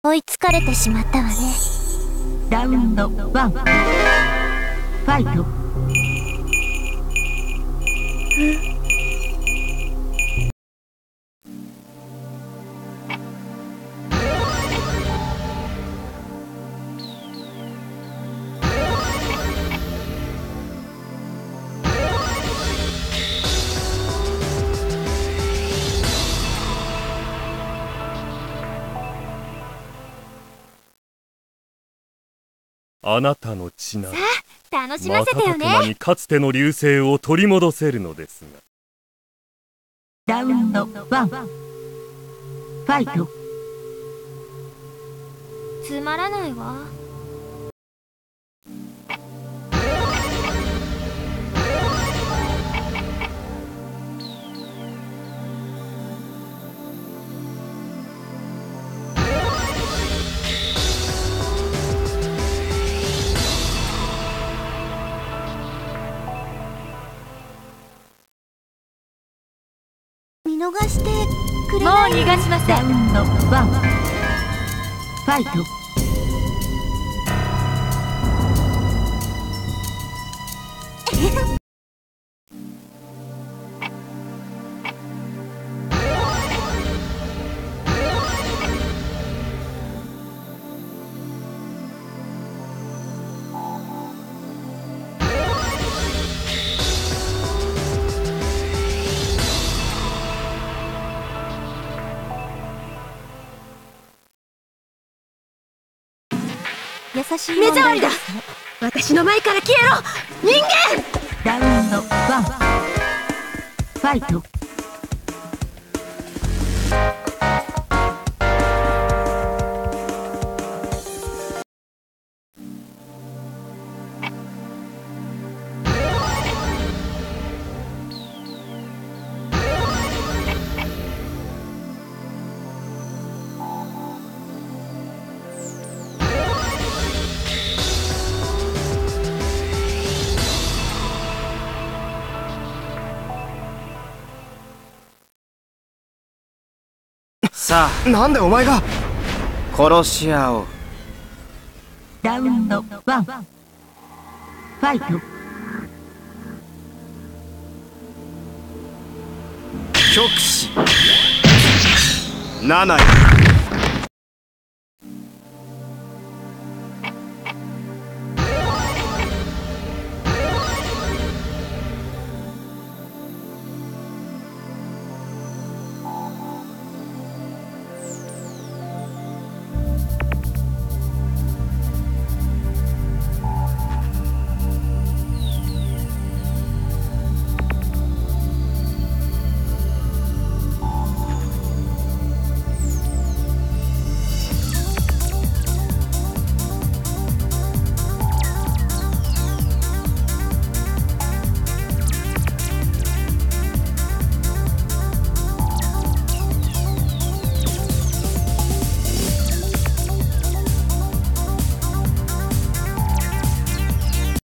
追いつかれてしまったわね。 ラウンド1ファイト。 あなたの血ならさあ楽しませてよね。 瞬く間にかつての隆盛を取り戻せるのですが。 ラウンド1ファイト。 つまらないわ。見逃してくれない？ もう逃がしません。ラウンド1ファイト。 優しい目障りだ。 私の前から消えろ人間。 ラウンド1ファイト。 さあ、 なんでお前が。 殺し合おう。 ラウンド1ファイト。 極死7位。